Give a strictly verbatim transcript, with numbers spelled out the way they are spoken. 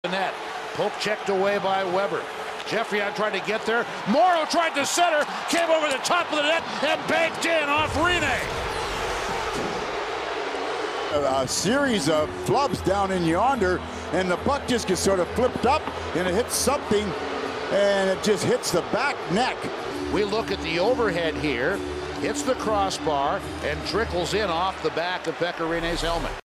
Net. Poke checked away by Weber. Geoffrion tried to get there. Morrow tried to center, came over the top of the net and banked in off Rinne. A, a series of flubs down in yonder, and the puck just gets sort of flipped up, and it hits something, and it just hits the back neck. We look at the overhead here. Hits the crossbar and trickles in off the back of Pekka Rinne's helmet.